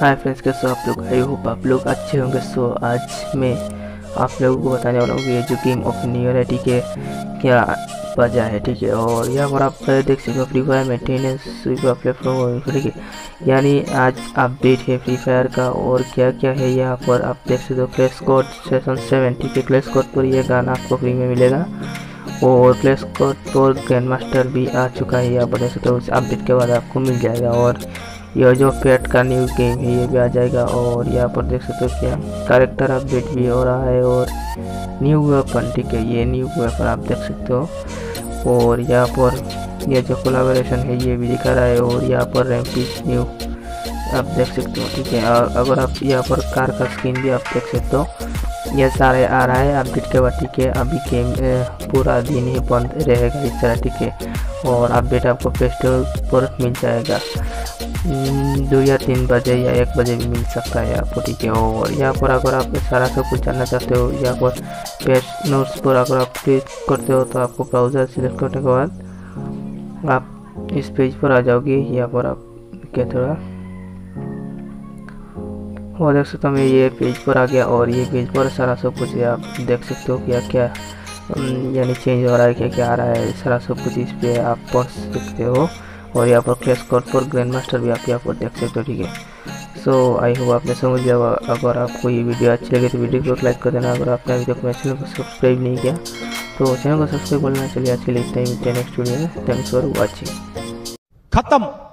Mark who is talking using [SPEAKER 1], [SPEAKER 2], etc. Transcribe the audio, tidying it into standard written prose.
[SPEAKER 1] Hi friends, कैसे हो आप लोग। आई होप आप लोग अच्छे होंगे। सो आज मैं आप लोगों को बताने वाला हूँ कि ये जो गेम ऑफ न्यू ईयर है, ठीक है, क्या वजह है, ठीक है। और यहाँ पर आप देख सकते हो फ्री फायर मेंटेनेंस, ठीक है, यानी आज अपडेट है फ्री फायर का। और क्या क्या है यहाँ पर आप देख सकते हो। क्लैश स्क्वाड सीजन 7, ठीक है, क्लैश स्क्वाड पर ये गाना आपको फ्री में मिलेगा। और क्लैश स्क्वाड पर ग्रैंड मास्टर भी आ चुका है, यहाँ पर देख सकते हो। उस अपडेट के बाद आपको मिल जाएगा। और यह जो पेट का न्यू गेम है ये भी आ जाएगा। और यहाँ पर देख सकते हो क्या कैरेक्टर अपडेट भी हो रहा है। और न्यू वेपन, ठीक है, ये न्यू वेपन आप देख सकते हो। और यहाँ पर ये जो कोलैबोरेशन है ये भी दिखा रहा है। और यहाँ पर रैम्पेज न्यू आप देख सकते हो, ठीक है। और अगर आप यहाँ पर कार का स्किन भी आप देख सकते हो, ये सारे आ रहा है अपडेट के बाद, ठीक है। अभी गेम पूरा दिन ही बंद रहेगा इस तरह, ठीक है। और अपडेट आपको फेस्टिवल पर मिल जाएगा 2 या 3 बजे या 1 बजे भी मिल सकता है आपको, ठीक है। और यहाँ पर अगर आप सारा सब कुछ जानना चाहते हो, यहाँ पर पेज नोट्स पर अगर आप क्लिक करते हो तो आपको ब्राउज़र सिलेक्ट करने के बाद आप इस पेज पर आ जाओगे। यहाँ पर आप क्या थोड़ा और देख सकते हो, मैं ये पेज पर आ गया। और ये पेज पर सारा सब कुछ आप देख सकते हो क्या क्या यानी चेंज हो रहा है, क्या क्या आ रहा है, सारा सब कुछ इस पे आप पढ़ सकते हो। और यहाँ पर क्लैश स्क्वाड पर ग्रैंड मास्टर भी आप यहाँ पर देख सकते हो, ठीक है। सो आई होप आपने समझ लिया। अगर आपको ये वीडियो अच्छी लगे तो वीडियो को लाइक कर देना। अगर आपने अभी तक मेरे चैनल को सब्सक्राइब नहीं किया तो चैनल को सब्सक्राइब करना। चलिए आज के लिए इतना ही, मिलते हैं नेक्स्ट वीडियो में। Thanks for watching.
[SPEAKER 2] खत्म।